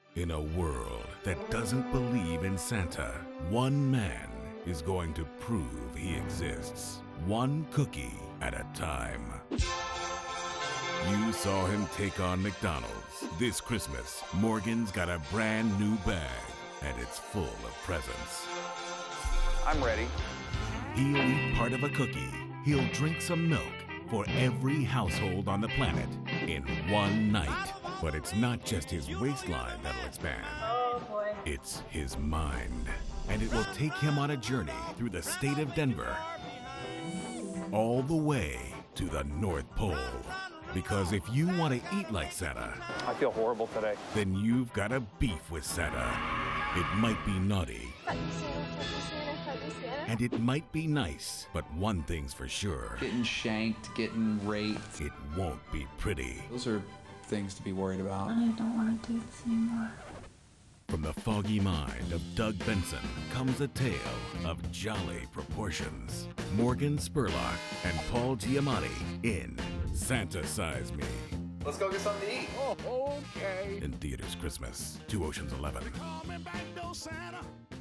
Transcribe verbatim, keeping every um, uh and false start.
In a world that doesn't believe in Santa, one man is going to prove he exists, one cookie at a time. You saw him take on McDonald's. This Christmas, Morgan's got a brand new bag, and it's full of presents. I'm ready. He'll eat part of a cookie. He'll drink some milk for every household on the planet in one night. But it's not just his waistline that'll expand. Oh boy. It's his mind. And it will take him on a journey through the state of Denver, all the way to the North Pole. Because if you want to eat like Santa, I feel horrible today. then you've got a beef with Santa. It might be naughty, and it might be nice, but one thing's for sure, Getting shanked, getting raped. it won't be pretty. Those are things to be worried about. I don't want to do this anymore. From the foggy mind of Doug Benson comes a tale of jolly proportions. Morgan Spurlock and Paul Giamatti in Santa Size Me. Let's go get something to eat. In theaters Christmas, Two Oceans eleven.